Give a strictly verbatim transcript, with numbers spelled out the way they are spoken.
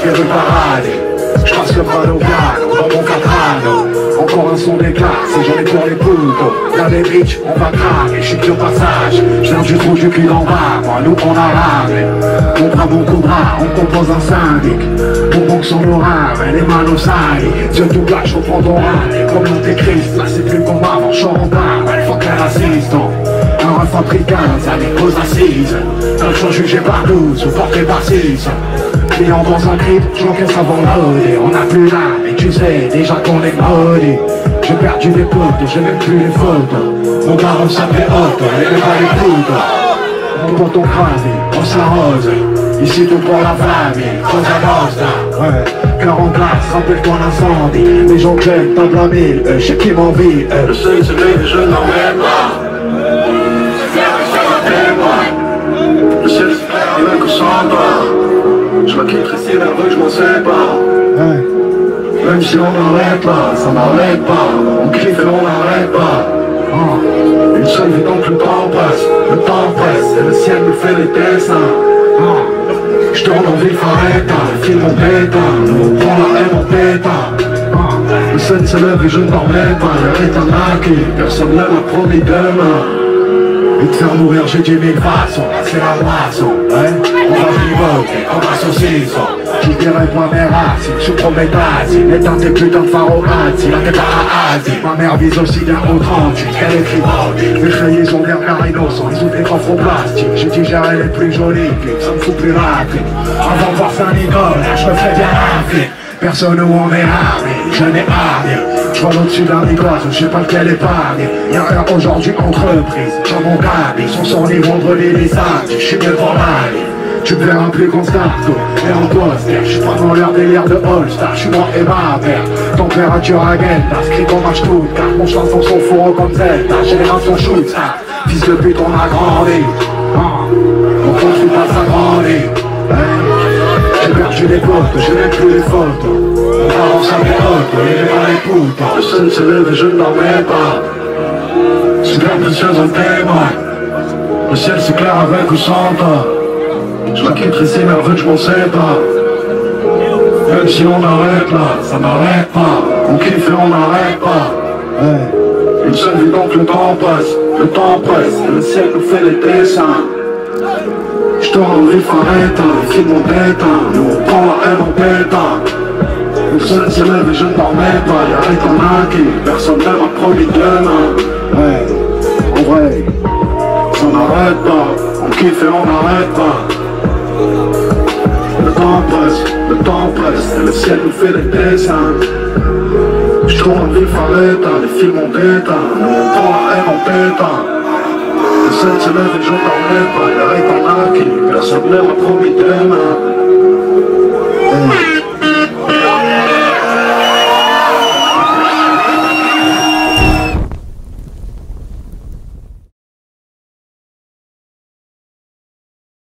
des rues paradis. Je trace le bras au piano, dans mon catrano. Encore un son d'éclat, c'est j'en ai pour les poudres. Là des bitches, on va craquer, je suis au passage. Je viens du trou du cul d'en bas, moi nous on a ramené. On prend mon coup de bras, on compose un syndic. On manque sur nos rames, les mains au sali. Dieu tout black, je reprends ton rame. Comme l'antéchrist, là c'est plus le combat, avant je en bas. Elle fuck les racistes. Un ref africain, ça les pose assises. Un choix jugé par douze ou porté par six. Client dans un crib, j'encaisse avant l'odé. On n'a plus l'âme, et tu sais déjà qu'on est maudit. J'ai perdu les potes, j'ai même plus les photos. Mon daron s'appelait Otto, et même pas les poudres. Mon pote on crase, on s'arrose. Ici tout pour la famille, cosa nostra. Ouais, quarante places, rappelle-toi l'incendie. Les gens jeunes, table à mille, euh, chez qui m'envie. Euh. Le seul se lève et je n'en mets pas. Le ciel se clair avec au centre. Je m'inquiéterai si nerveux, je m'en sépare. Ouais. Même si on n'arrête pas, ça n'arrête pas. On kiffe et on n'arrête pas. Oh. Une seule vie donc le temps passe, le temps presse et le ciel nous fait les dessins. Oh. Je tourne en ville faretta, le film en pétain, nous on prend la haine en pétain. Oh. Le sun se lève et je ne dormais pas, l'heure est un acquis, personne ne m'a promis demain. Et te faire mourir j'ai dit mille façons, c'est la moisson, ouais. On va pivoter comme un saucisson. Je dirais moi mère racines, je suis prométhazine. Éteins tes putains de pharoazzi, la tête à Asie. Ma mère vise aussi bien au trente-huit qu'elle écrit Brody. Les rayés ont l'air car innocents, ils ont des coffres en plastique. J'ai digéré les plus jolis clips, ça me fout plus rapide. Avant de voir Saint-Nicolas, je me fais bien rapide. Personne où on est armé, je n'ai rien. Je vois au-dessus d'un icône, je sais pas lequel épargne. Y'a rien aujourd'hui entreprise, dans mon câble. Ils sont sur les vendredis, les samedis, je suis bien pour l'année. Tu me verras plus qu'en starto et en poster. Je suis pas dans leur délire de All-Star, je suis moi et ma mère. Température à Gelta, scrit comme un Stuttgart. Mon chance dans son fourreau comme Zelda, génération shoot ça. Fils de pute on a grandi, ah. On construit pas s'agrandir, hey. J'ai perdu les potes, j'ai même plus les photos. Mon parent s'appelait Otto, il est pas les poudres. Le sun se lève et je ne dormais pas. Super précieuse en témoin. Le ciel s'éclaire avec ou sans toi. Je m'inquiéterai si nerveux, je m'en sépare. Même si on arrête là, ça n'arrête pas. On kiffe et on n'arrête pas. Ouais. Une seule vie donc le temps passe, le temps presse et le ciel nous fait les dessins. Je te rends vif arrête, les films ont éteint, nous on prend la haine en pétain. Le sun se lève et je ne dormais pas, y'a rien qu'un acquis, personne ne m'a promis demain. Ouais, en vrai, ça n'arrête pas, on kiffe et on n'arrête pas. Le temps presse, le temps presse, et le ciel nous fait des dessins. Je tourne en vif arrête, les films ont éteint, nous on prend la haine en pétain. Le sun se lève et je ne dormais pas, y'a rien qu'un acquis, personne ne m'a promis demain.